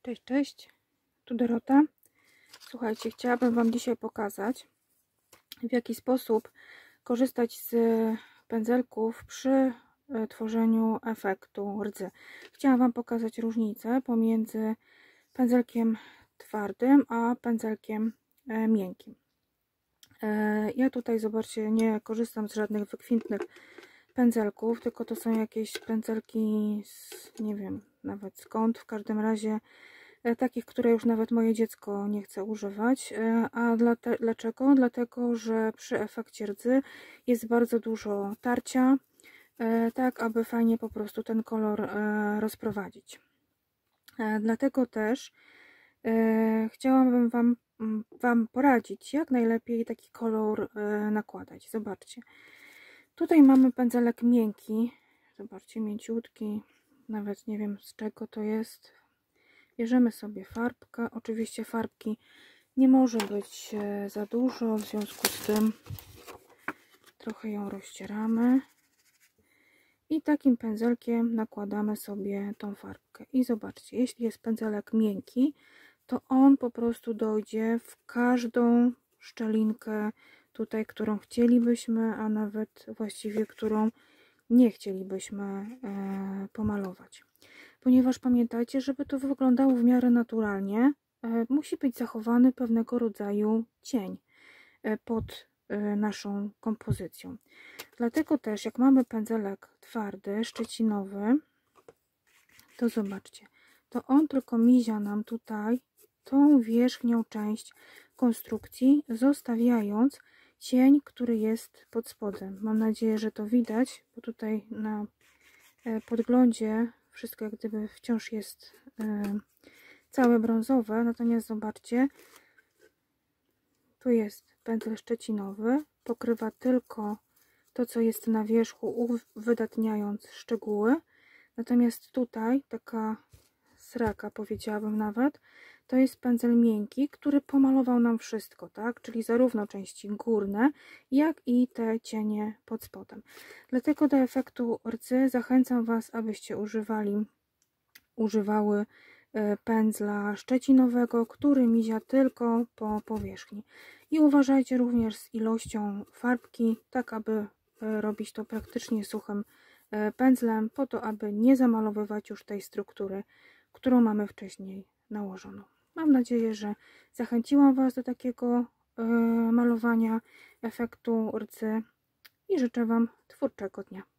Cześć, cześć, tu Dorota. Słuchajcie, chciałabym Wam dzisiaj pokazać, w jaki sposób korzystać z pędzelków przy tworzeniu efektu rdzy. Chciałam Wam pokazać różnicę pomiędzy pędzelkiem twardym a pędzelkiem miękkim. Ja tutaj, zobaczcie, nie korzystam z żadnych wykwintnych pędzelków, tylko to są jakieś pędzelki nie wiem nawet skąd, w każdym razie takich, które już nawet moje dziecko nie chce używać. A dlaczego? Dlatego, że przy efekcie rdzy jest bardzo dużo tarcia, tak aby fajnie po prostu ten kolor rozprowadzić. Dlatego też chciałabym Wam poradzić, jak najlepiej taki kolor nakładać. Zobaczcie, tutaj mamy pędzelek miękki, zobaczcie, mięciutki, nawet nie wiem z czego to jest. Bierzemy sobie farbkę, oczywiście farbki nie może być za dużo, w związku z tym trochę ją rozcieramy i takim pędzelkiem nakładamy sobie tą farbkę. I zobaczcie, jeśli jest pędzelek miękki, to on po prostu dojdzie w każdą szczelinkę tutaj, którą chcielibyśmy, a nawet właściwie którą nie chcielibyśmy pomalować. Ponieważ pamiętajcie, żeby to wyglądało w miarę naturalnie, musi być zachowany pewnego rodzaju cień pod naszą kompozycją. Dlatego też, jak mamy pędzelek twardy, szczecinowy, to zobaczcie, to on tylko mizia nam tutaj tą wierzchnią część konstrukcji, zostawiając cień, który jest pod spodem. Mam nadzieję, że to widać, bo tutaj na podglądzie wszystko jak gdyby wciąż jest całe brązowe, natomiast zobaczcie, tu jest pędzel szczecinowy, pokrywa tylko to, co jest na wierzchu, uwydatniając szczegóły, natomiast tutaj taka sraka, powiedziałabym nawet, to jest pędzel miękki, który pomalował nam wszystko, tak? Czyli zarówno części górne, jak i te cienie pod spodem. Dlatego do efektu rdzy zachęcam Was, abyście używały pędzla szczecinowego, który mizia tylko po powierzchni. I uważajcie również z ilością farbki, tak aby robić to praktycznie suchym pędzlem, po to, aby nie zamalowywać już tej struktury, którą mamy wcześniej nałożoną. Mam nadzieję, że zachęciłam Was do takiego malowania efektu rdzy i życzę Wam twórczego dnia.